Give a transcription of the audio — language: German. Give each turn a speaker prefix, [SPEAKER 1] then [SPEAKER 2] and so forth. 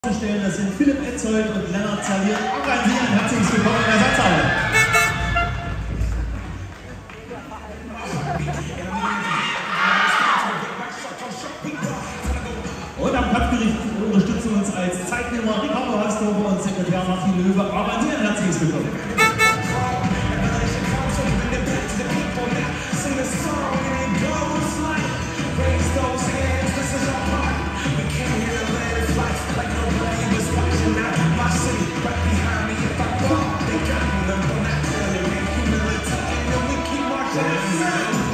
[SPEAKER 1] Vorzustellen, das sind Philipp Etzold und Lennart Zalier. Auch an Sie ein herzliches Willkommen in der Ersatzhalle. Und am Kampfgericht unterstützen uns als Zeitnehmer Ricardo Hansdorfer und Sekretär Martin Löwe. Auch an Sie ein herzliches Willkommen.
[SPEAKER 2] Yeah.